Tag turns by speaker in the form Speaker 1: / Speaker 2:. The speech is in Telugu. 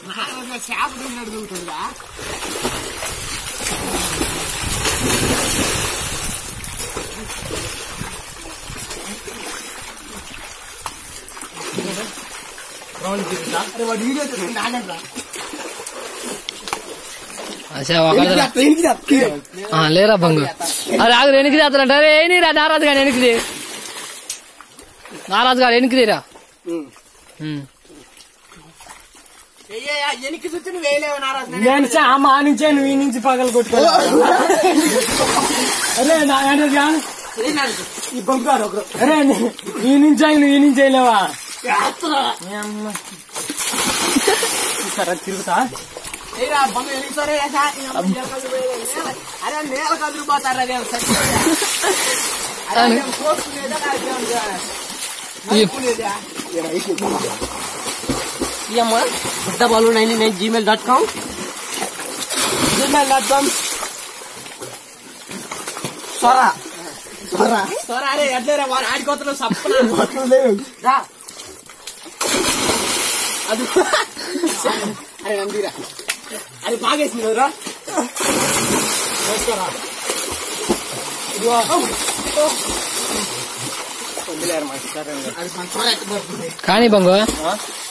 Speaker 1: చేప అడుగుతుందా
Speaker 2: లేరా బంగు అరే ఆగు వెనక్కి చేస్తారంట అరే ఏనిరా నారాజు గారు వెనక్కిది నారాజు గారు వెనక్కిదిరా
Speaker 1: వెనక్కి చూసి నువ్వు వేయలేవు నారాజు
Speaker 3: మా నుంచే నువ్వు ఈ నుంచి పగలు కొట్టుకోవాలి అరే ఈ పంపుతారు ఒకరు అరే ఈ నుంచి నువ్వు ఈ నుంచి వేయలేవా సరే తిరుగుతా
Speaker 1: బంగు వెలిగిస్తారే అరే నేల కదిలిపోతారు అదే gmail.com సొరా అరే ఎట్లేరా వాడు ఆడిపోతున్నా సప్పన అది అరే నందిరా అది బాగేసింది రా
Speaker 2: కానీ బంగు